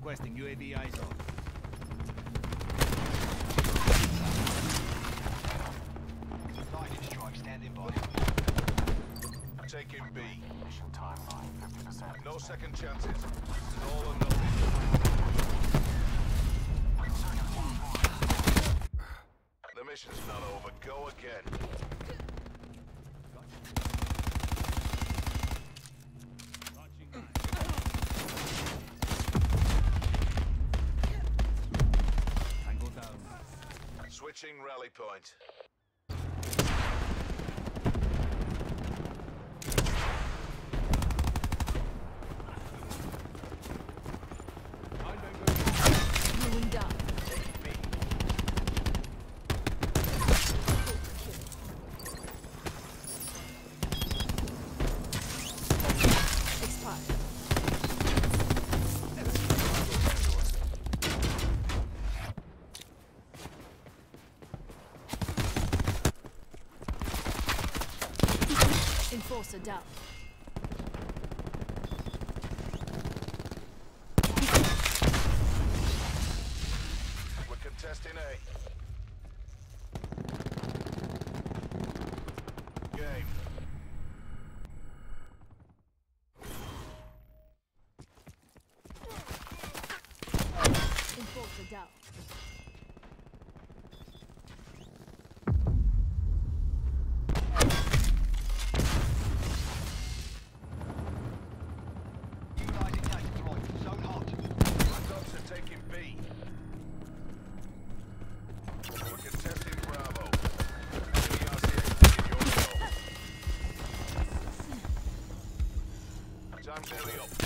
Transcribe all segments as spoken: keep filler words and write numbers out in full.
Requesting U A V eyes on. Lightning strike standing by. Taking B. Mission timeline fifty percent. No second chances. It's all or nothing. The mission's not over. Go again. Tango down. Switching rally point. Ruined up. Expired. Enforcer down. We're contesting A. Game. Enforcer down. Utilizing data drive. Zone hot. Black Ops are taking B. We're contesting Bravo. Enemy R C X taking your goal. Time's nearly up.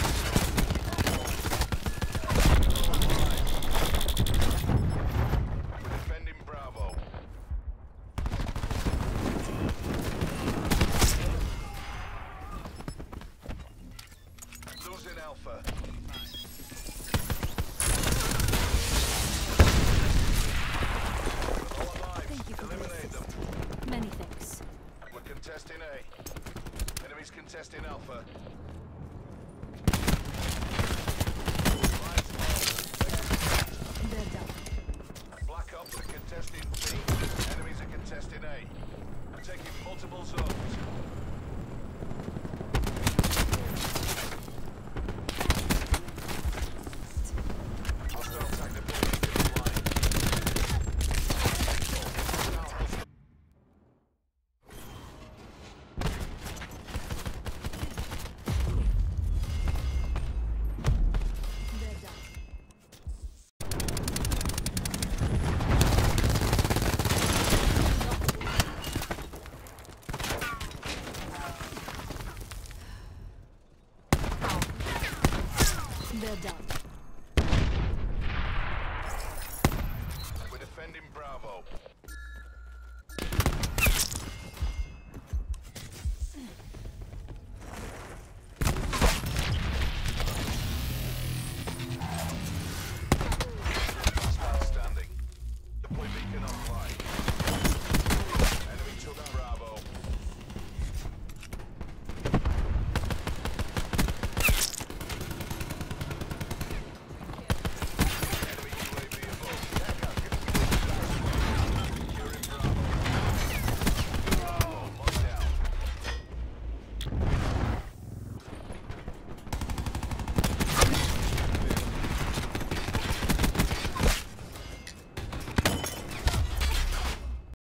We're defending Bravo. Losing Alpha. All alive. Thank you for the Eliminate them. assist. Many thanks. We're contesting A. Enemies contesting Alpha. They're down. Black Ops are contesting B. Enemies are contesting A. We're taking multiple zones. Hostile tactical beacon online. Now hostile. They're down. They're done.